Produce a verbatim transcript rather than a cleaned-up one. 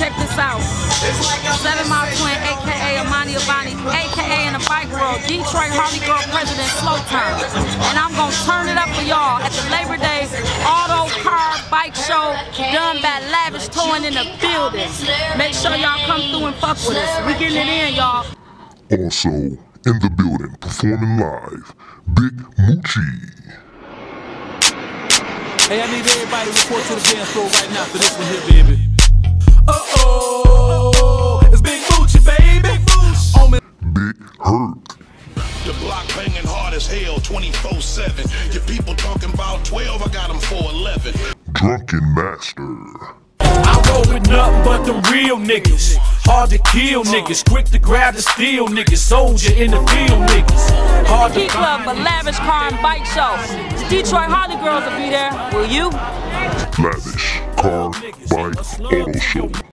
check this out. Seven Mile Twin, A K A Amani Abani, A K A in the bike world, Detroit Harley Girl President Slow Turn. And I'm gonna turn it up for y'all at the Labor Day Auto Car Bike Show done by Lavish Towing in the building. Make sure y'all come through and fuck with us. We getting it in, y'all. Also in the building, performing live, Big Moochie. Hey, I need everybody to report to the dance floor right now for this one here, baby. Uh-oh, it's Big Moochie, baby. Oh, man. Big Hurt. The block banging hard as hell, twenty-four seven. Your people talking about twelve, I got them for eleven. Drunken Master. I roll with nothing but them real niggas. Hard to kill niggas, quick to grab the steel niggas. Soldier in the field niggas. Hard to Key Club for Lavish Car and Bike Show. The Detroit Harley Girls will be there. Will you? Lavish Car Bike Auto Show.